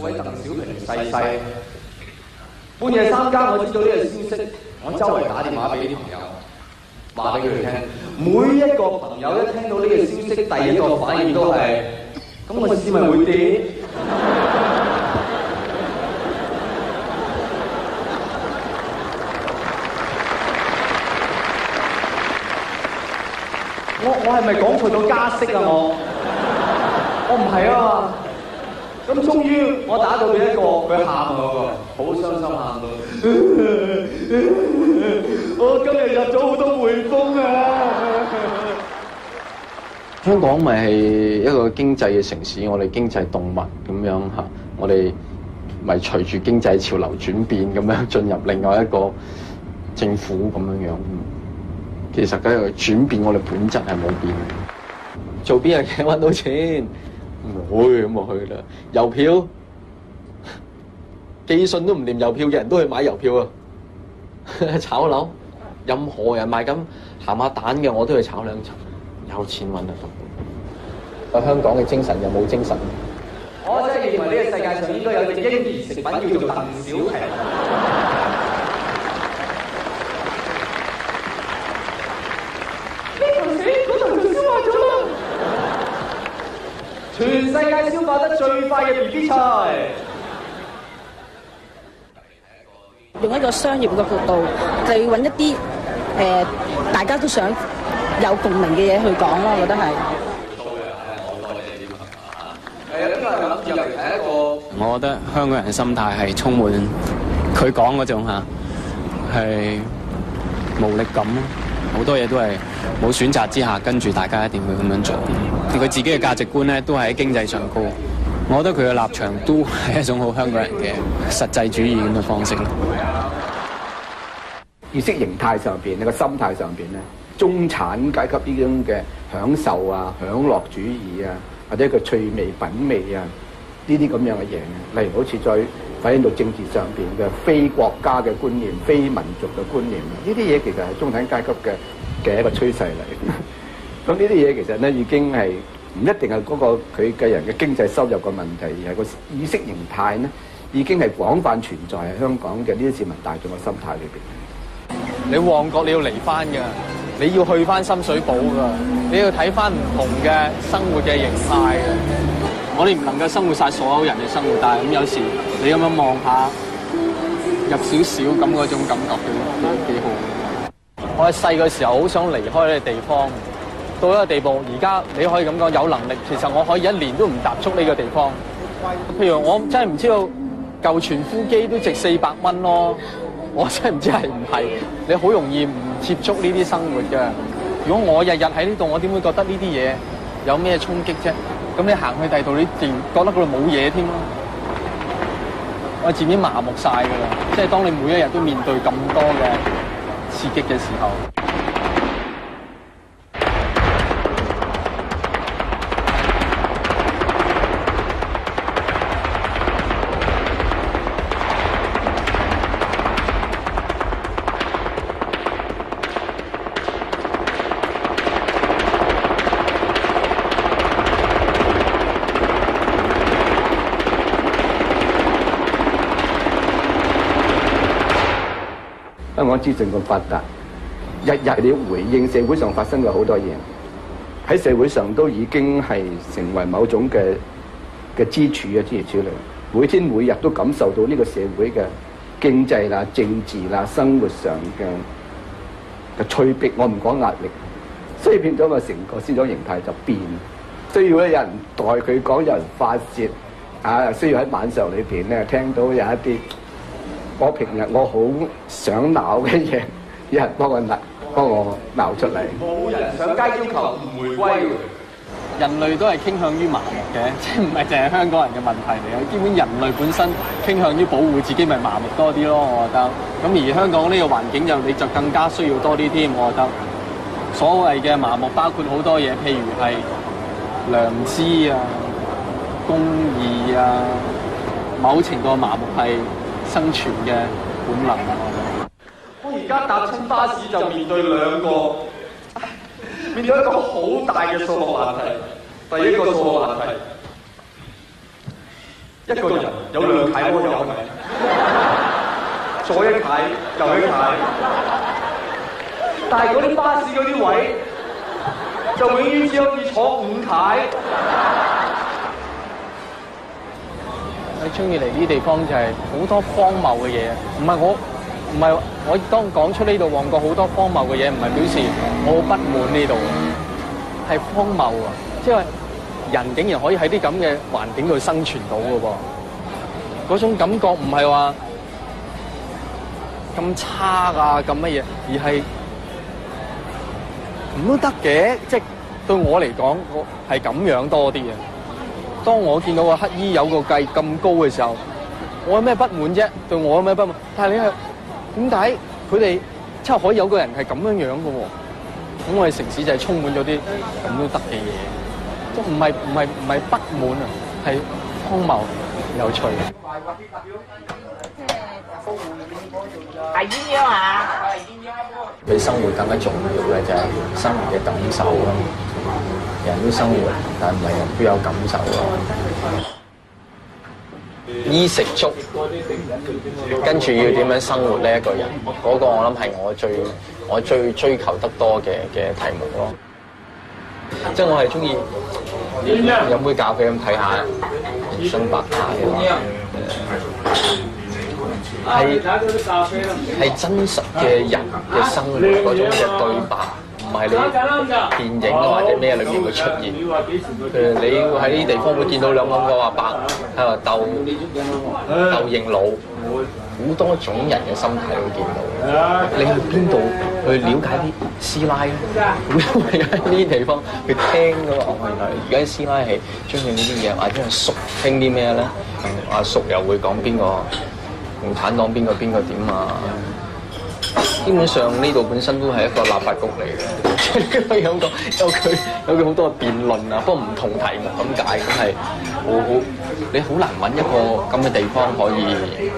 嗰位鄧小平逝世，半夜3更我知道呢個消息，我周圍打電話俾啲朋友，話俾佢哋聽。每一個朋友一聽到呢個消息，第一個反應都係：咁個市咪會跌？我係咪講錯咗加息啊？我唔係啊嘛。咁終於我打到俾一個，佢喊啊嗰個，好傷心喊到。我今日入咗好多匯豐啊！ 香港咪係一個經濟嘅城市，我哋經濟動物咁樣嚇，我哋咪隨住經濟潮流轉變咁樣進入另外一個政府咁樣。其實嗰個轉變，我哋本質係冇變嘅。做邊樣嘢揾到錢？唔會咁我去啦。郵票寄信都唔掂郵票嘅人都去買郵票啊！炒樓，任何人賣緊鹹鴨蛋嘅我都去炒兩層。有錢揾得到。香港嘅精神又冇精神。 我真係認為呢個世界上應該有隻嬰兒食品叫做鄧小平。全世界消化得最快嘅 BB 菜， 用一個商業嘅角度，就要揾一啲大家都想有共鳴嘅嘢去講咯，我覺得係。 我覺得香港人嘅心態係充滿佢講嗰種係無力感咯，好多嘢都係冇選擇之下跟住大家一定會咁樣做。佢自己嘅價值觀咧都係喺經濟上高，我覺得佢嘅立場都係一種好香港人嘅實際主義咁嘅方式。 意識形態上邊，你個心態上邊咧，中產階級呢種嘅享受啊、享樂主義啊，或者個趣味品味啊，呢啲咁樣嘅嘢，例如好似再反映到政治上邊嘅非國家嘅觀念、非民族嘅觀念，呢啲嘢其實係中產階級嘅一個趨勢嚟。咁呢啲嘢其實咧已經係唔一定係嗰個佢嘅人嘅經濟收入嘅問題，而係個意識形態咧已經係廣泛存在喺香港嘅呢啲市民大眾嘅心態裏邊。 你旺角你要嚟翻㗎，你要去翻深水埗㗎，你要睇翻唔同嘅生活嘅形態嘅。我哋唔能夠生活晒所有人嘅生活，但係咁有時你咁樣望下，入少少咁嗰種感覺幾好。我喺細個時候好想離開呢個地方。到一個地步，而家你可以咁講，有能力，其實我可以1年都唔踏足呢個地方。譬如我真係唔知道舊傳呼機都值400蚊咯，我真係唔知係唔係。你好容易唔接觸呢啲生活嘅。如果我日日喺呢度，我點會覺得呢啲嘢有咩衝擊啫？咁你行去第二度，你自然覺得嗰度冇嘢添咯。我漸漸麻木晒㗎啦，即係當你每一日都面對咁多嘅刺激嘅時候。 香港資訊咁發達，日日你要回應社會上發生嘅好多嘢，喺社會上都已經係成為某種嘅支柱啊，諸如此類。每天每日都感受到呢個社會嘅經濟啦、政治啦、生活上嘅催逼，我唔講壓力，所以變咗個成個思想形態就變，需要咧有人代佢講，有人發泄啊，需要喺晚上裏邊咧聽到有一啲我平日我好想鬧嘅嘢，有人幫我鬧出嚟。 冇人上街要求唔回歸。 人類都係傾向於麻木嘅，即係唔係淨係香港人嘅問題嚟嘅。基本人類本身傾向於保護自己，咪麻木多啲咯。我覺得。咁而香港呢個環境你就更加需要多啲添。我覺得所謂嘅麻木包括好多嘢，譬如係良知啊、公義啊，某程度麻木係生存嘅本能。 我而家搭親巴士就面對面對一個好大嘅數學難題。第一個數學難題， 一個人有兩楷摩友係咪？左一楷，右一楷。但係嗰啲巴士嗰啲位就永遠只可以坐5楷。 我中意嚟呢啲地方就係好多荒謬嘅嘢，唔係我當講出呢度旺角好多荒謬嘅嘢，唔係表示我好不滿呢度，係荒謬啊！即係人竟然可以喺啲咁嘅環境度生存到嘅噃，嗰種感覺唔係話咁差啊咁乜嘢，而係唔都得嘅，即係對我嚟講，我係咁樣多啲嘅。當我見到個乞衣有個計咁高嘅時候，我有咩不滿啫？對我有咩不滿？但係你係點解佢哋真係可以有個人係咁樣樣嘅喎？咁我哋城市就係充滿咗啲咁都得嘅嘢，都唔係不滿啊，係荒謬有趣。 係鴛鴦啊！ 比生活更加重要嘅就係生活嘅感受咯。人都生活，但係唔係人都有感受咯。衣食足，跟住要點樣生活呢？一個人嗰個我諗係我最追求得多嘅題目咯。即係我係中意飲杯咖啡咁睇下人生百態係真實嘅人嘅生活嗰種嘅對白。唔係你電影或者咩裏面會出現，你會喺呢啲地方會見到兩個阿伯喺度鬥認老，好多種人嘅心態會見到。你去邊度去了解啲師奶咧？會喺呢啲地方去聽㗎喎。原來而家啲師奶係中意呢啲嘢，或者係叔傾啲咩咧？阿叔又會講邊個共產黨邊個點啊？基本上呢度本身都係一個立法局嚟嘅，有佢好多嘅辯論啊，不過唔同題目咁解，咁係好你好難揾一個咁嘅地方可以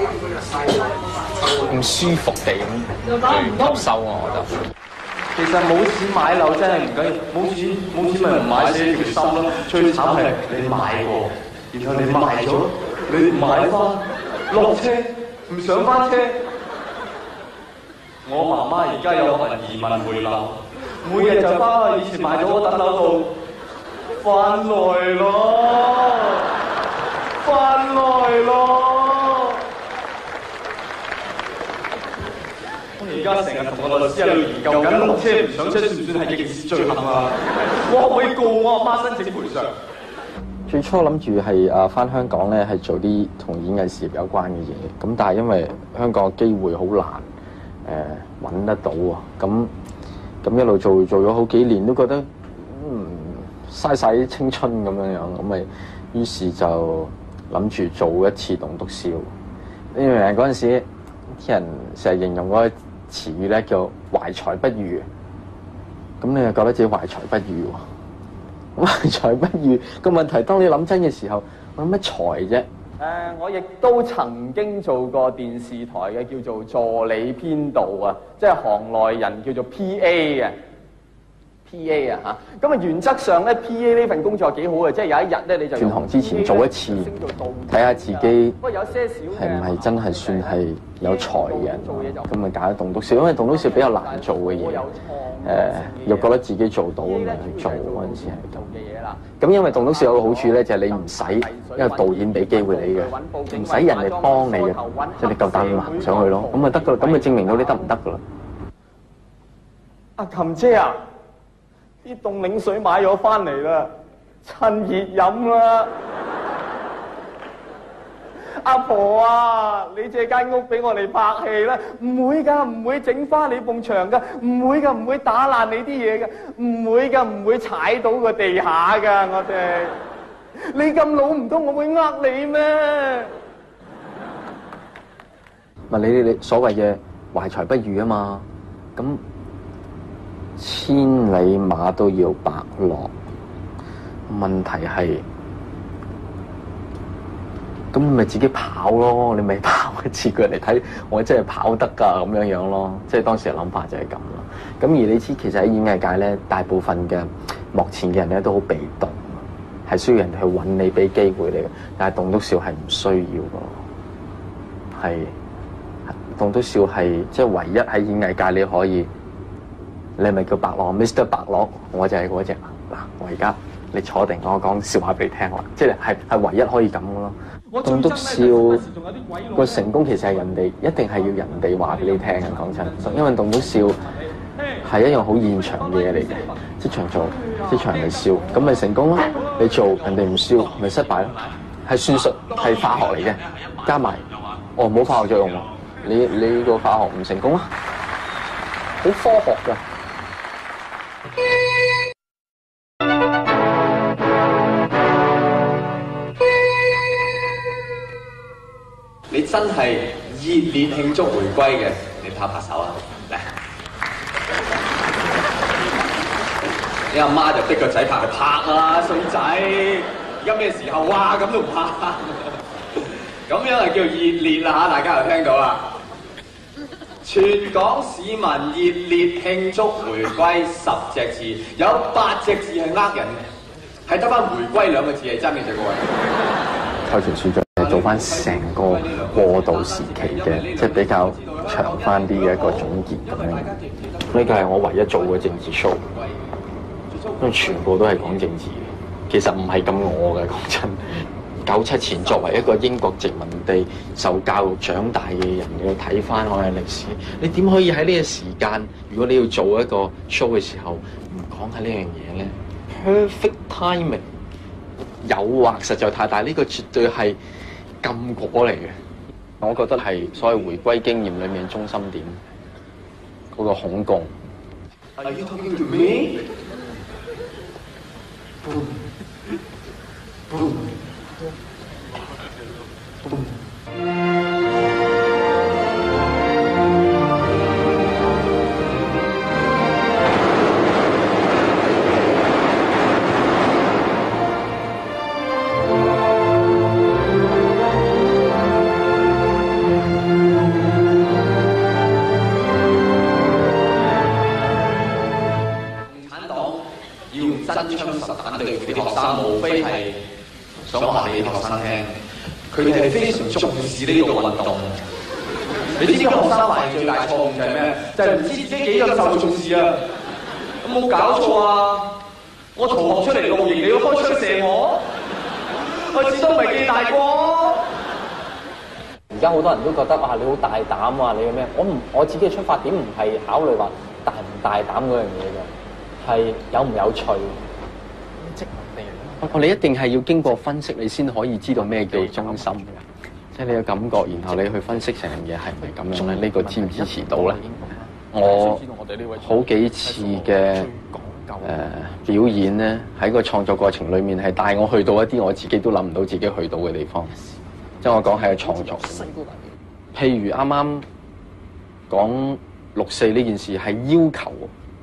咁舒服地咁吸收啊！我覺得其實冇錢買樓真係唔緊要，冇錢咪唔買死條心咯。最慘係你買過，然後你賣咗，你買翻落車唔上翻車。我媽媽而家有份移民回流，每日就翻去以前買咗嗰棟樓度翻來咯。我而家成日同個律師喺度研究緊落車唔上車算唔算係刑事罪行啊？我可唔可以告我阿媽申請賠償？ 最初諗住係翻香港咧，係做啲同演藝事業有關嘅嘢，咁但係因為香港嘅機會好難。揾得到啊！咁一路做咗好幾年，都覺得嘥晒啲青春咁樣，咁咪於是就諗住做一次棟篤笑。因為嗰陣時啲人成日形容嗰個詞語咧叫懷才不遇，咁你又覺得自己懷才不遇喎？懷才不遇個問題，當你諗真嘅時候，我諗乜才啫？ 我亦都曾經做過電視台嘅叫做助理編導啊，即係行內人叫做 PA 啊。PA 啊嚇，咁啊原則上咧 PA 呢份工作幾好嘅，即係有一日咧你就轉行之前做一次，睇下自己係唔係真係算係有才嘅人，咁咪揀棟篤笑，因為棟篤笑比較難做嘅嘢，又覺得自己做到咁樣去做嗰陣時係咁。咁因為棟篤笑有個好處咧，就係你唔使因為導演俾機會你嘅，唔使人哋幫你嘅，即係你夠膽行上去咯，咁咪得噶啦，咁咪證明到你得唔得噶啦。 阿琴姐啊！啲凍檸水買咗翻嚟啦，趁熱飲啦！阿婆啊，你借間屋俾我哋拍戲啦，唔會噶，唔會整花你埲牆噶，唔會噶，唔會打爛你啲嘢噶，唔會噶，唔會踩到個地下噶，我哋。你咁老唔通我會呃你咩？ 咪你所謂嘅懷才不遇啊嘛，咁。千里馬都要伯樂，問題係咁咪自己跑咯，你咪跑一次佢嚟睇，我真係跑得㗎咁樣咯，即係當時嘅諗法就係咁咯。咁而你知其實喺演藝界咧，大部分嘅幕前嘅人咧都好被動， 係需要人哋去揾你俾機會你嘅。但係棟篤笑係唔需要嘅，係棟篤笑係即係唯一喺演藝界你可以，你係咪叫白樂 Mr. 白樂？我就係嗰隻嗱，我而家你坐定，我講笑話俾你聽啦，即係唯一可以咁嘅咯。棟篤笑個成功其實係人哋一定係要人哋話俾你聽嘅，講真，因為棟篤笑係一樣好現場嘅嘢嚟嘅，即場做，即場人哋笑，咁咪成功咯。你做人哋唔笑，咪失敗咯。係算術，係化學嚟嘅，加埋冇化學作用喎。你個化學唔成功啦，好科學㗎。 你真係熱烈慶祝回歸嘅，你拍拍手啊！嚟，你阿媽就逼個仔拍，拍啦，衰仔！而家咩時候哇？咁都拍，咁樣係叫熱烈啦嚇！大家又聽到啦。全港市民熱烈慶祝回歸10隻字，有8隻字係呃人嘅，係得翻回歸2個字係真嘅啫，各位。 秋全處長做翻成個過渡時期嘅，即係比較長翻啲嘅一個總結咁樣。呢個係我唯一做嘅政治 show，因為全部都係講政治嘅。其實唔係咁我嘅，講真。97前作為一個英國殖民地受教育長大嘅人，你要睇翻我嘅歷史，你點可以喺呢個時間，如果你要做一個 show 嘅時候，唔講下呢樣嘢咧 ？Perfect timing， 誘惑實在太大，呢個絕對係禁果嚟嘅。我覺得係所謂回歸經驗裏面中心點嗰個恐共。 Are you talking to me? Boom. Boom. 真槍實彈對付啲學生，無非係想話俾啲學生聽，佢哋係非常重視呢個運動。你知唔知學生犯最大錯誤就係咩？就係唔知自己幾咁受重視啊！有冇搞錯啊？我逃學出嚟露營，你要開槍射我？我始終唔係幾大個。 而家好多人都覺得哇，你好大膽啊！你嘅咩？我自己嘅出發點唔係考慮話大唔大膽嗰樣嘢嘅，係有唔有趣。 我哋一定係要經過分析，你先可以知道咩叫中心嘅，即係你嘅感覺，然後你去分析成樣嘢係咪咁樣咧？呢個支唔支持到咧？我好幾次嘅表演咧，喺個創作過程裡面係帶我去到一啲我自己都諗唔到自己去到嘅地方。即係我講係個創作。譬如啱啱講6·4呢件事係要求，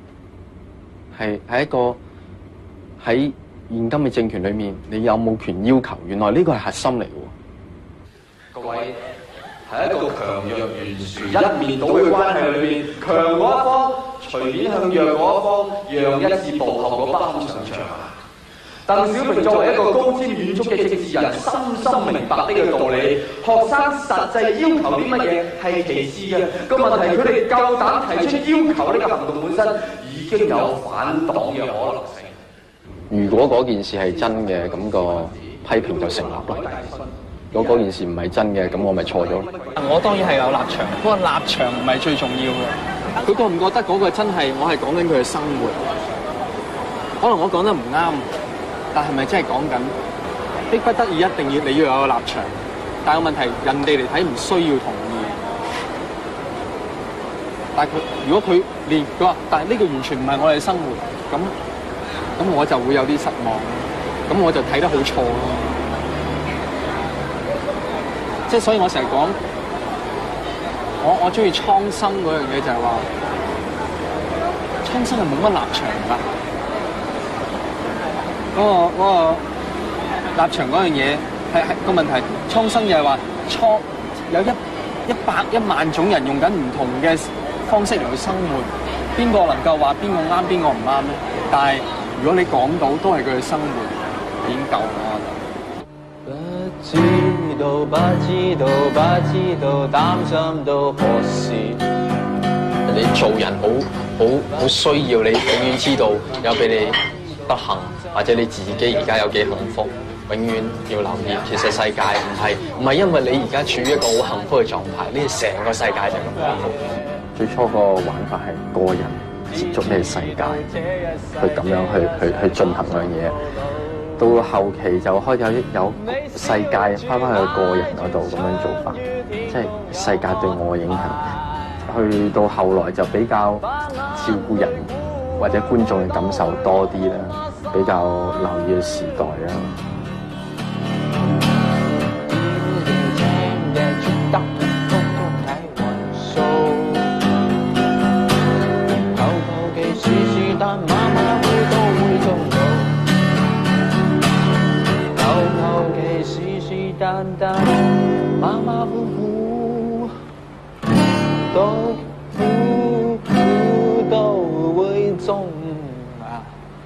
係一個喺現今嘅政權裏面，你有冇權要求？原來呢個係核心嚟嘅。 各位係一個強弱懸殊一面倒嘅關係裏面，強嗰一方隨便向弱嗰一方讓一至步後嗰不堪上場啊！鄧小平作為一個高瞻遠矚嘅政治人，深深明白呢個道理。學生實際要求啲乜嘢係其次嘅，個問題佢哋夠膽提出要求呢個行動本身已經有反黨嘅可能性。 如果嗰件事係真嘅，咁個批評就成立啦。如果嗰件事唔係真嘅，咁我咪錯咗。 我當然係有立場，不過立場唔係最重要嘅。佢覺唔覺得嗰個真係我係講緊佢嘅生活？可能我講得唔啱，但係咪真係講緊？迫不得已一定要你要有個立場，但係個問題人哋嚟睇唔需要同意。但係如果佢連佢話，但係呢個完全唔係我哋嘅生活，咁我就會有啲失望，咁我就睇得好錯咯。即係所以我成日講，我中意蒼生嗰樣嘢就係話，蒼生係冇乜立場㗎。嗰個立場嗰樣嘢係個問題，蒼生就係話有100萬種人用緊唔同嘅方式嚟去生活，邊個能夠話邊個啱邊個唔啱咧？但係如果你講到都係佢嘅生活， 點救我不知道，擔心到何時？ 你做人好需要你永遠知道有俾你不幸，或者你自己而家有幾幸福，永遠要留意。其實世界唔係因為你而家處於一個好幸福嘅狀態，呢成個世界就咁樣。 最初個玩法係個人接觸呢個世界，去咁樣去進行嗰樣嘢。到後期就開始有世界翻返去個人嗰度咁樣做法，即係世界對我嘅影響。去到後來就比較照顧人或者觀眾嘅感受多啲啦，比較留意時代啦。 馬馬虎虎都會中啊！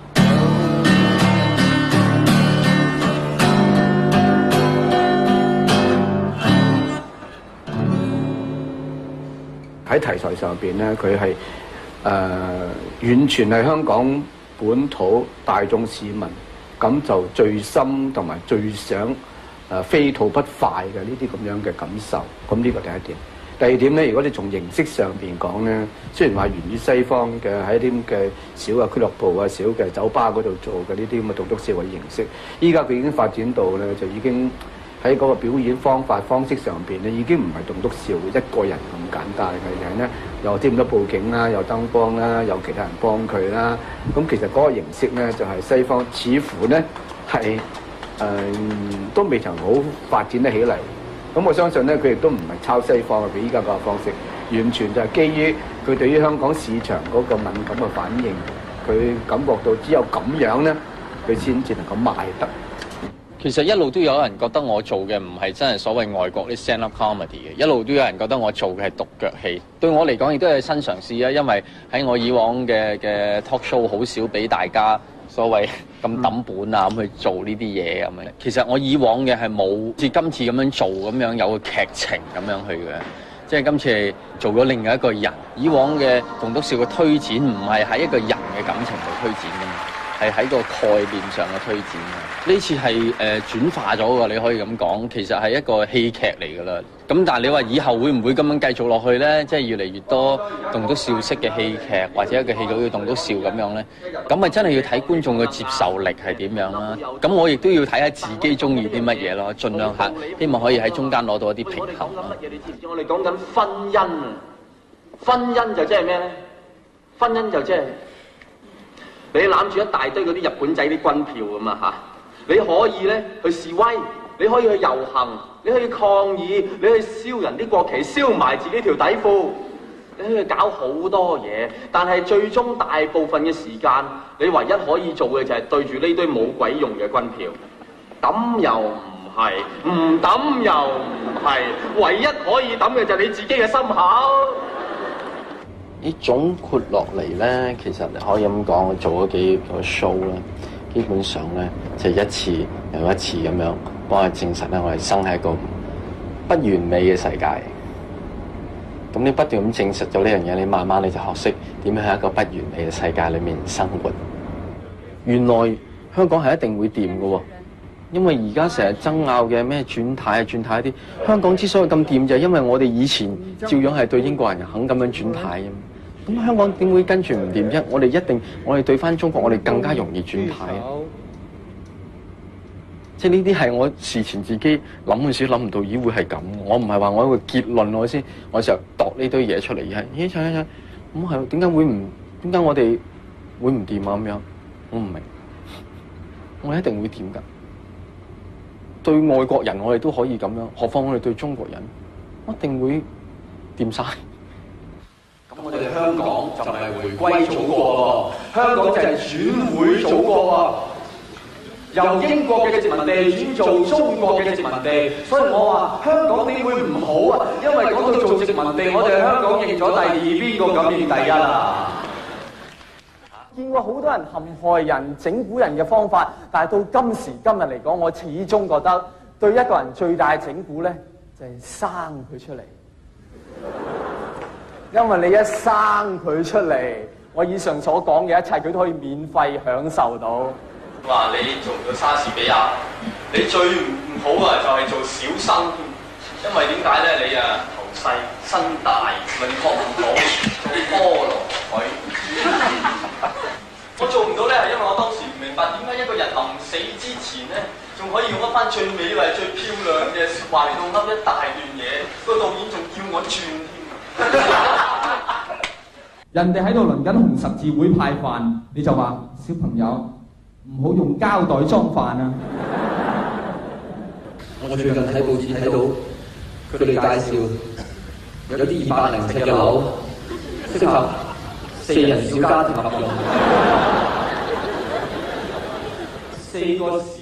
喺題材上邊咧，佢係完全係香港本土大眾市民咁就最深同埋最想非吐不快嘅呢啲咁樣嘅感受。咁呢個第一點。第二點咧，如果你從形式上邊講咧，雖然話源於西方嘅喺啲咁嘅小嘅俱樂部啊、小嘅酒吧嗰度做嘅呢啲咁嘅棟篤笑嘅形式，依家佢已經發展到咧，就已經喺嗰個表演方式上邊咧，已經唔係棟篤笑一個人咁簡單嘅，人咧有啲咁多佈景啦，有燈光啦，有其他人幫佢啦。咁其實嗰個形式咧，就係西方似乎咧係都未曾好發展得起嚟。咁我相信咧，佢亦都唔係抄西方嘅，佢依家個方式完全就係基於佢對於香港市場嗰個敏感嘅反應，佢感覺到只有咁樣咧，佢先至能夠賣得。 其實一路都有人覺得我做嘅唔係真係所謂外國啲 stand up comedy 嘅，一路都有人覺得我做嘅係獨腳戲。對我嚟講亦都係新嘗試啊，因為喺我以往嘅 talk show 好少俾大家所謂咁抌本啊咁去做呢啲嘢咁樣。其實我以往嘅係冇似今次咁樣做咁樣有個劇情咁樣去嘅，即係今次係做咗另外一個人。以往嘅棟篤笑嘅推展唔係喺一個人嘅感情度推展㗎嘛，係喺個概念上嘅推展嘅。呢次係轉化咗㗎，你可以咁講，其實係一個戲劇嚟㗎啦。咁但係你話以後會唔會咁樣繼續落去咧？即係越嚟越多棟篤笑式嘅戲劇，或者一個戲劇叫棟篤笑咁樣咧？咁咪真係要睇觀眾嘅接受力係點樣啦。咁我亦都要睇下自己中意啲乜嘢咯，盡量下希望可以喺中間攞到一啲平衡。 乜嘢你知唔知？我哋講緊婚姻，婚姻就即係咩咧？婚姻就即係你攬住一大堆嗰啲日本仔啲軍票咁啊嚇！你可以咧去示威，你可以去遊行，你可以抗議，你可以燒人啲國旗，燒埋自己條底褲，你可以搞好多嘢。但係最終大部分嘅時間，你唯一可以做嘅就係對住呢堆冇鬼用嘅軍票，抌又唔係，唔抌又唔係，唯一可以抌嘅就係你自己嘅心口。 呢總括落嚟咧，其實可以咁講，做咗幾個 show 咧。基本上咧，就一次又一次咁樣幫佢證實咧，我哋生喺一個不完美嘅世界。咁你不斷咁證實咗呢樣嘢，你慢慢你就學識點樣喺一個不完美嘅世界裏面生活。原來香港係一定會掂嘅喎，因為而家成日爭拗嘅咩轉態一啲，香港之所以咁掂就係因為我哋以前照樣係對英國人肯咁樣轉態嘅。咁香港點會跟住唔掂啫？我哋對翻中國，我哋更加容易轉態。即係呢啲係我事前自己諗嗰時諗唔到，咦會係咁？我唔係話我有個結論我就度呢堆嘢出嚟，而係咁係點解我哋會唔掂啊？咁樣我唔明，我哋一定會掂㗎。對外國人我哋都可以咁樣，何況我哋對中國人，我一定會掂晒。 我哋香港就唔係回歸祖國喎，香港就係轉會祖國喎，由英國嘅殖民地轉做中國嘅殖民地，所以我話香港點會唔好啊？因為講到做殖民地，我哋香港認咗第二，邊個敢認第一啊？ 見過好多人陷害人、整蠱人嘅方法，但係到今時今日嚟講，我始終覺得對一個人最大嘅整蠱咧，就係生佢出嚟。因為你一生佢出嚟，我以上所講嘅一切，佢都可以免費享受到。 話你做個莎士比亞，你最唔好啊，就係做小生，因為點解咧？你啊頭細身大，輪廓唔好，做菠蘿佢。我做唔到咧，係因為我當時唔明白點解一個人臨死之前咧，仲可以用一番最美麗、最漂亮嘅説話嚟到噏一大段嘢，個導演仲叫我轉添。 人哋喺度輪緊紅十字會派飯，你就話小朋友唔好用膠袋裝飯啊！ 我最近睇報紙睇到佢哋介紹有啲200尺嘅樓適合4人小家庭合用，4個